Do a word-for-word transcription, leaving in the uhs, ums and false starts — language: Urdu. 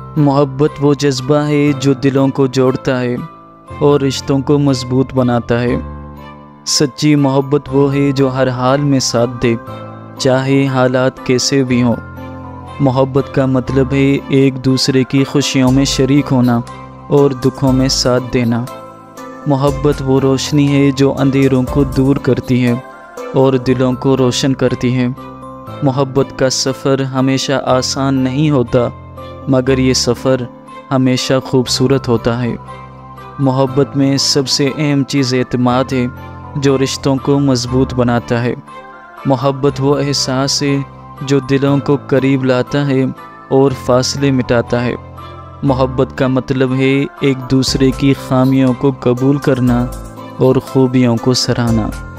محبت وہ جذبہ ہے جو دلوں کو جوڑتا ہے اور رشتوں کو مضبوط بناتا ہے۔ سچی محبت وہ ہے جو ہر حال میں ساتھ دے، چاہے حالات کیسے بھی ہوں۔ محبت کا مطلب ہے ایک دوسرے کی خوشیوں میں شریک ہونا اور دکھوں میں ساتھ دینا۔ محبت وہ روشنی ہے جو اندھیروں کو دور کرتی ہے اور دلوں کو روشن کرتی ہے۔ محبت کا سفر ہمیشہ آسان نہیں ہوتا، مگر یہ سفر ہمیشہ خوبصورت ہوتا ہے۔ محبت میں سب سے اہم چیز اعتماد ہے جو رشتوں کو مضبوط بناتا ہے۔ محبت وہ احساس ہے جو دلوں کو قریب لاتا ہے اور فاصلے مٹاتا ہے۔ محبت کا مطلب ہے ایک دوسرے کی خامیوں کو قبول کرنا اور خوبیوں کو سراہنا۔